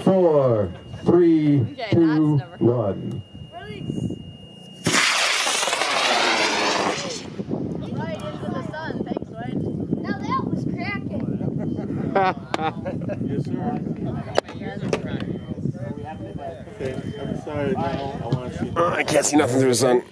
4, 3, Okay, 2, that's never 1. Release. Right into the sun. Thanks, Wayne. Now that was cracking. Yes, sir. Okay, I'm sorry now. I want to see. I can't see nothing through the sun.